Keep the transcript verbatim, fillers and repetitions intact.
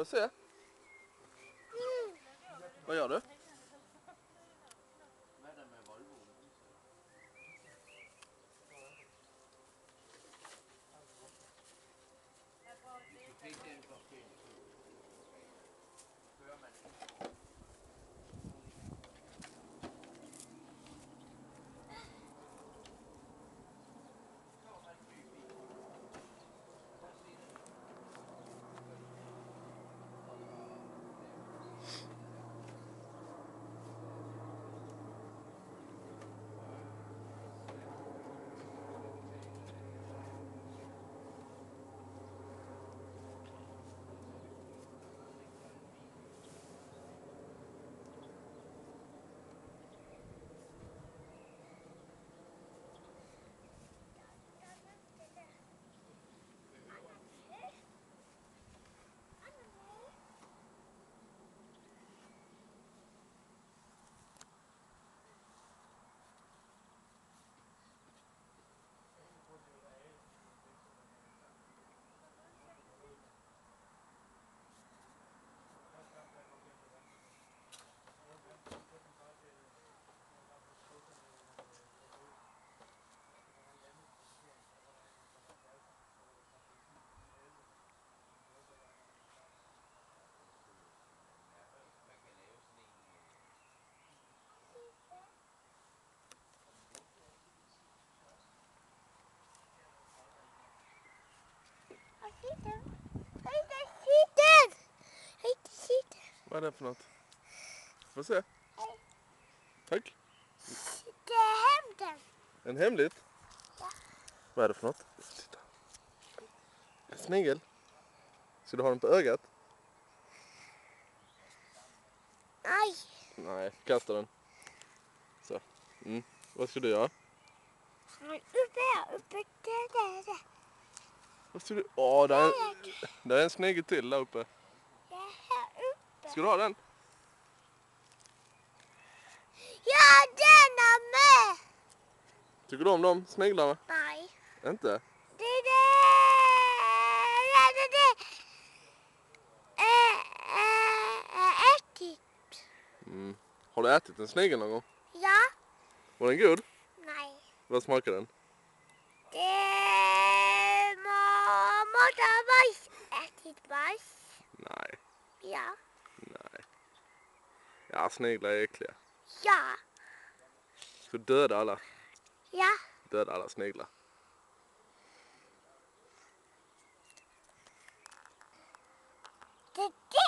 Får jag se? Mm. Vad gör du? Vad är det för något? Får se. Tack. Det är hämten. En hemligt? Ja. Vad är det för något? Titta. En snigel. Ska du ha den på ögat? Nej. Nej, kasta den. Så. Mm. Vad ska du göra? Uppe här, uppe där, där, där. Vad ska du? Åh, där är, där är en snigel till där uppe. Jag är här uppe. Ska du ha den? Ja, den är med. Tycker du om dem sniglarna? Nej. Inte? Det är det. Det är det. Äh, ätit. Mm. Har du ätit en snigel någon gång? Ja. Var den god? Nej. Vad smakar den? Det må måste bajs. Ätit bajs. Nej. Ja. Nej. Ja, sniglar är äckliga. Ja. Ska du döda alla? Ja. Döda alla sniglar. Det